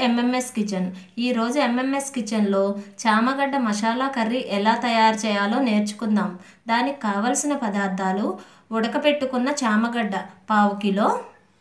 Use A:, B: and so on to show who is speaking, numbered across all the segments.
A: MMS kitchen. ఈరోజు MMS కిచెన్లో చామగడ్డ masala curry ఎలా తయారు చేయాలో నేర్చుకుందాం. దానికి కావలసిన పదార్థాలు: ఉడకపెట్టుకున్న చామగడ్డ ½ కిలో,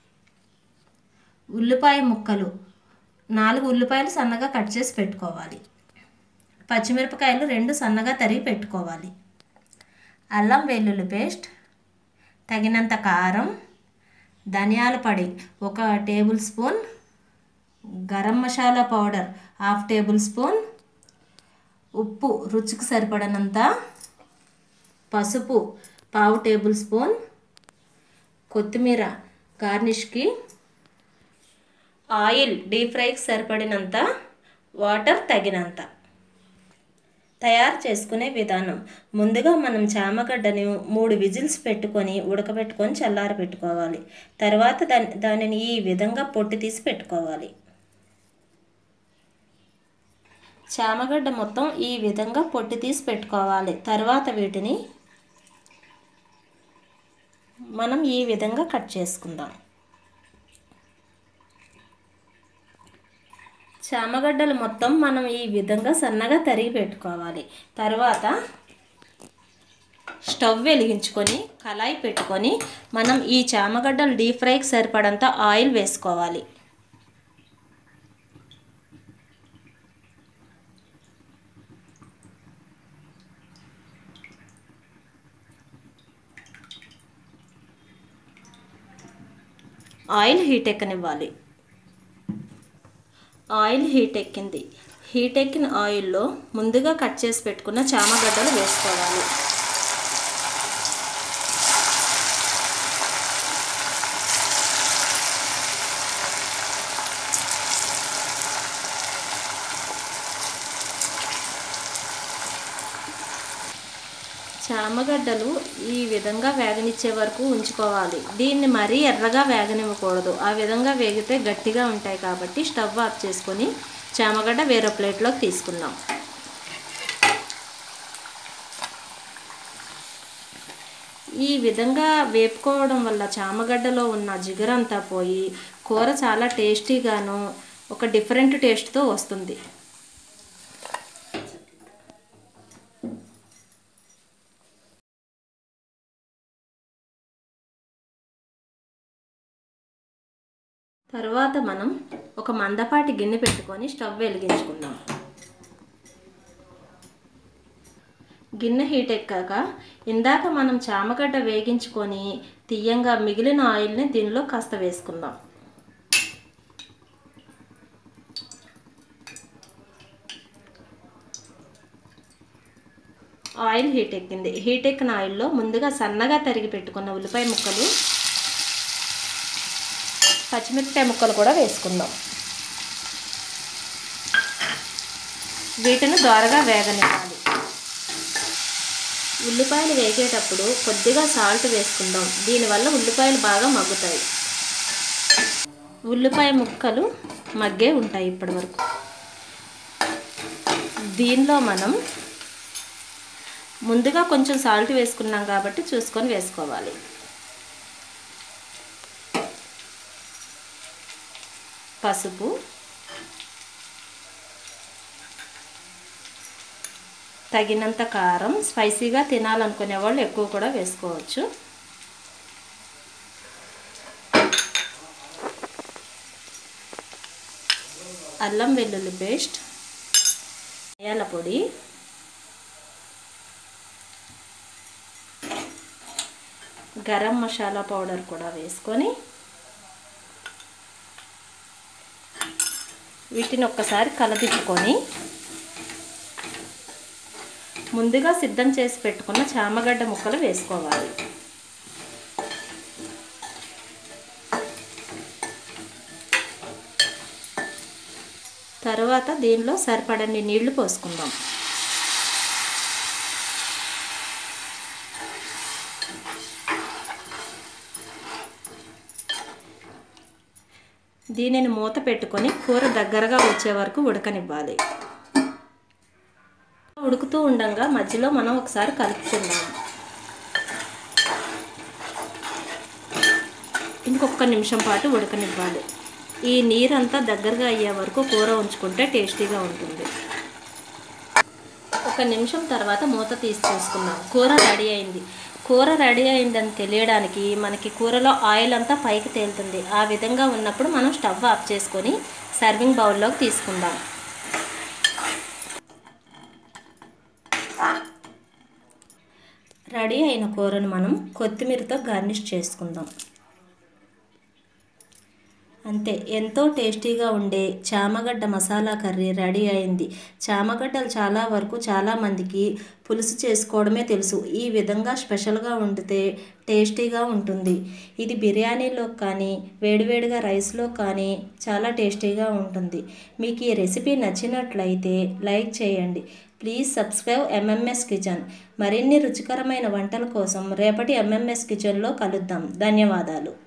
A: ఉల్లిపాయ ముక్కలు 4 ఉల్లిపాయలు సన్నగా కట్ చేసి పెట్టుకోవాలి, పచ్చిమిరపకాయలు 2 సన్నగా తరిగి పెట్టుకోవాలి, అల్లం వెల్లుల్లి పేస్ట్, తగినంత కారం, ధనియాల పొడి 1 tablespoon, garam masala powder ½ tablespoon, ఉప్పు రుచికి సరిపడినంత, పసుపు ½ టేబుల్ స్పూన్, కొత్తిమీర గార్నిష్కి, ఆయిల్ డీప్ ఫ్రైకి సరిపడినంత, వాటర్ తగినంత. తయారు చేసుకునే విధానం: ముందుగా మనం చామగడ్డని 3 విజిల్స్ పెట్టుకొని ఉడకబెట్టుకొని చల్లారబెట్టుకోవాలి. తర్వాత దానిని ఈ విధంగా పొట్టు తీసి పెట్టుకోవాలి. చామగడ్డ మొత్తం ఈ విధంగా పొట్టు తీసి పెట్టుకోవాలి. తర్వాత వీటిని మనం ఈ విధంగా కట్ చేసుకుందాం. చామగడ్డలు మొత్తం మనం ఈ విధంగా సన్నగా తరిగి పెట్టుకోవాలి. తర్వాత స్టవ్ వెలిగించుకొని కళాయి పెట్టుకొని మనం ఈ చామగడ్డలు డీప్ ఫ్రైకి సరిపడంత ఆయిల్ వేసుకోవాలి. ఆయిల్ హీట్ ఎక్కనివ్వాలి. ఆయిల్ హీట్ ఎక్కింది. హీట్ ఎక్కిన ఆయిల్లో ముందుగా కట్ చేసి పెట్టుకున్న చామగడ్డలు వేసుకోవాలి. చామగడ్డలు ఈ విధంగా వేగనిచ్చే వరకు ఉంచుకోవాలి. దీన్ని మరీ ఎర్రగా వేగనివ్వకూడదు. ఆ విధంగా వేగితే గట్టిగా ఉంటాయి కాబట్టి స్టవ్ ఆఫ్ చేసుకొని చామగడ్డ వేరే ప్లేట్లోకి తీసుకుందాం. ఈ విధంగా వేపుకోవడం వల్ల చామగడ్డలో ఉన్న జిగురంతా పోయి కూర చాలా టేస్టీగాను ఒక డిఫరెంట్ టేస్ట్తో వస్తుంది. తర్వాత మనం ఒక మందపాటి గిన్నె పెట్టుకొని స్టవ్ వెలిగించుకుందాం. గిన్నె హీట్ ఎక్కాక ఇందాక మనం చామగడ్డ వేగించుకొని తీయంగా మిగిలిన ఆయిల్ని దీనిలో కాస్త వేసుకుందాం. ఆయిల్ హీట్ ఎక్కింది. హీట్ ఎక్కిన ఆయిల్లో ముందుగా సన్నగా తరిగి పెట్టుకున్న ఉల్లిపాయ ముక్కలు, పచ్చిమిరపకాయ ముక్కలు కూడా వేసుకుందాం. వీటిని దోరగా వేగనివ్వాలి. ఉల్లిపాయలు వేగేటప్పుడు కొద్దిగా సాల్ట్ వేసుకుందాం. దీనివల్ల ఉల్లిపాయలు బాగా మగ్గుతాయి. ఉల్లిపాయ ముక్కలు మగ్గే ఉంటాయి ఇప్పటి వరకు. దీనిలో మనం ముందుగా కొంచెం సాల్ట్ వేసుకున్నాం కాబట్టి చూసుకొని వేసుకోవాలి. పసుపు, తగినంత కారం, స్పైసీగా తినాలనుకునే వాళ్ళు ఎక్కువ కూడా వేసుకోవచ్చు. అల్లం వెల్లుల్లి పేస్ట్, ధనియాల పొడి, గరం మసాలా పౌడర్ కూడా వేసుకొని వీటిని ఒక్కసారి కలదిప్పుకొని ముందుగా సిద్ధం చేసి పెట్టుకున్న చామగడ్డ ముక్కలు వేసుకోవాలి. తర్వాత దీనిలో సరిపడని నీళ్లు పోసుకుందాం. దీనిని మూత పెట్టుకొని కూర దగ్గరగా వచ్చే వరకు ఉడకనివ్వాలి. ఉడుకుతూ ఉండగా మధ్యలో మనం ఒకసారి కలుపుకుందాం. ఇంకొక నిమిషం పాటు ఉడకనివ్వాలి. ఈ నీరంతా దగ్గరగా అయ్యే వరకు కూర ఉంచుకుంటే టేస్టీగా ఉంటుంది. 1 నిమిషం తర్వాత మూత తీసి చూసుకుందాం. కూర రెడీ అయింది. కూర రెడీ అయిందని తెలియడానికి మనకి కూరలో ఆయిల్ అంతా పైకి తేలుతుంది. ఆ విధంగా ఉన్నప్పుడు మనం స్టవ్ ఆఫ్ చేసుకొని సర్వింగ్ బౌల్లోకి తీసుకుందాం. రెడీ అయిన కూరను మనం కొత్తిమీరతో గార్నిష్ చేసుకుందాం. అంతే, ఎంతో టేస్టీగా ఉండే చామగడ్డ మసాలా కర్రీ రెడీ అయింది. చామగడ్డలు చాలా వరకు చాలామందికి పులుసు చేసుకోవడమే తెలుసు. ఈ విధంగా స్పెషల్గా వండితే టేస్టీగా ఉంటుంది. ఇది బిర్యానీలో కానీ వేడివేడిగా రైస్లో కానీ చాలా టేస్టీగా ఉంటుంది. మీకు ఈ రెసిపీ నచ్చినట్లయితే లైక్ చేయండి. Please subscribe MMS kitchen. మరిన్ని రుచికరమైన వంటల కోసం రేపటి ఎంఎంఎస్ కిచెన్లో కలుద్దాం. ధన్యవాదాలు.